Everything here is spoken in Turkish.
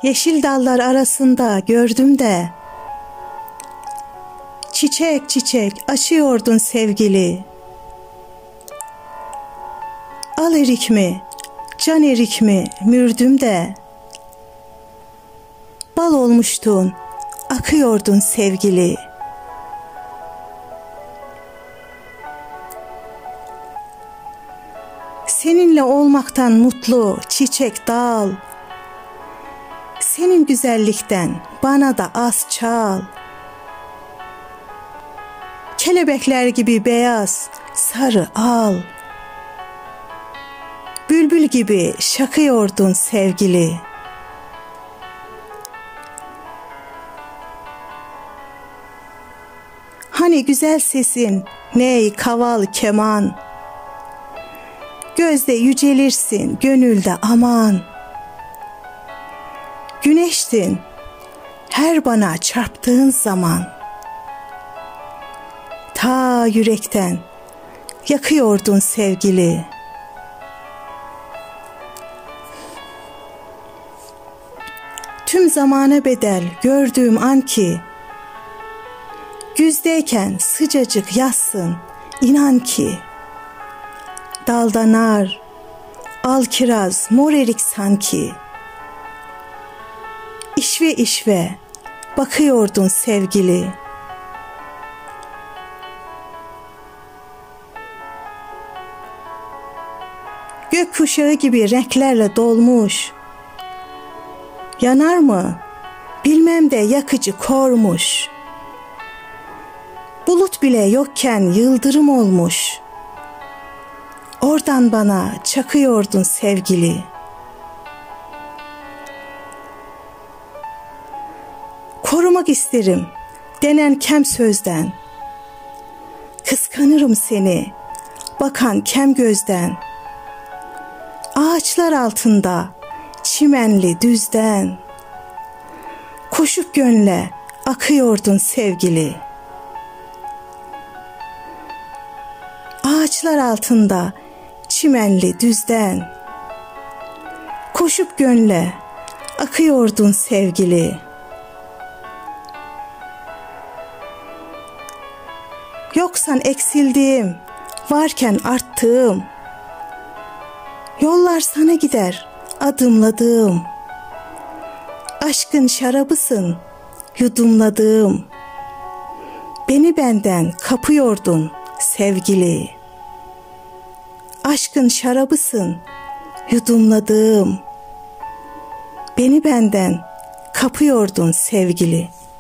Yeşil dallar arasında gördüm de, çiçek çiçek açıyordun sevgili. Al erik mi, can erik mi mürdüm de, bal olmuştun, akıyordun sevgili. Seninle olmaktan mutlu çiçek dal, senin güzellikten bana da az çal. Kelebekler gibi beyaz, sarı al, bülbül gibi şakıyordun sevgili. Hani güzel sesin, ney kaval keman, gözde yücelirsin, gönülde aman. Güneştin, her bana çarptığın zaman, ta yürekten yakıyordun sevgili. Tüm zamana bedel gördüğüm an ki, güzdeyken sıcacık yazsın, inan ki. Dalda nar, al kiraz, mor erik sanki. İşve işve bakıyordun sevgili. Gökkuşağı gibi renklerle dolmuş, yanar mı bilmem de yakıcı kormuş. Bulut bile yokken yıldırım olmuş, oradan bana çakıyordun sevgili. Korumak isterim denen kem sözden, kıskanırım seni bakan kem gözden. Ağaçlar altında çimenli düzden, koşup gönle akıyordun sevgili. Ağaçlar altında çimenli düzden, koşup gönle akıyordun sevgili. Yoksan eksildiğim, varken arttığım, yollar sana gider adımladığım. Aşkın şarabısın yudumladığım, beni benden kapıyordun sevgili. Aşkın şarabısın yudumladığım, beni benden kapıyordun sevgili.